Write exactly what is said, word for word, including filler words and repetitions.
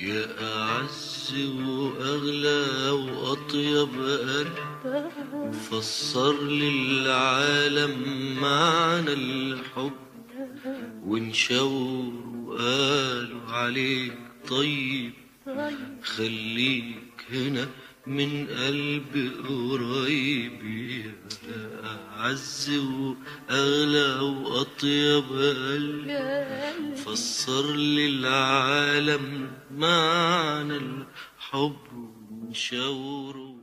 يا أعز وأغلى وأطيب قلب فسر للعالم معنى الحب، وانشاور وقالوا عليك طيب، خليك هنا من قلب قريب. يا أعز وأغلى وأطيب قلب فسر للعالم معنى الحب، وانشاور